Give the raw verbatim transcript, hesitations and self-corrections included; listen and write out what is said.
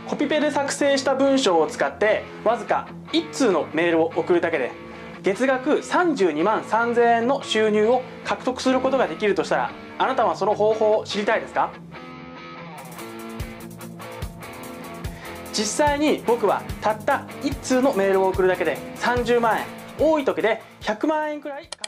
コピペで作成した文章を使ってわずかいっ通のメールを送るだけで月額さんじゅうにまんさんぜんえんの収入を獲得することができるとしたら、あなたはその方法を知りたいですか？実際に僕はたったいっ通のメールを送るだけでさんじゅうまんえん、多い時でひゃくまんえんくらい